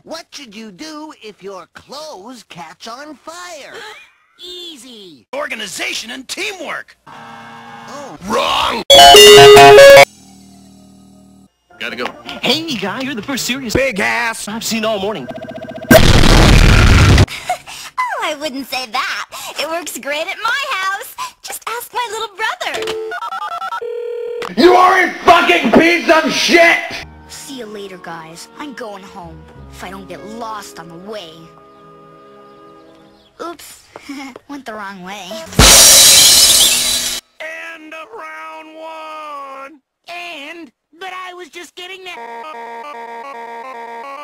What should you do if your clothes catch on fire? Easy. Organization and teamwork. Oh. Wrong! Gotta go. Hey, guy, you're the first serious Big ass I've seen all morning. Oh, I wouldn't say that. It works great at my house. Just ask my little brother. You are a fucking piece of shit! See you later, guys. I'm going home. If I don't get lost on the way. Oops. Went the wrong way. End of round one! But I was just getting there.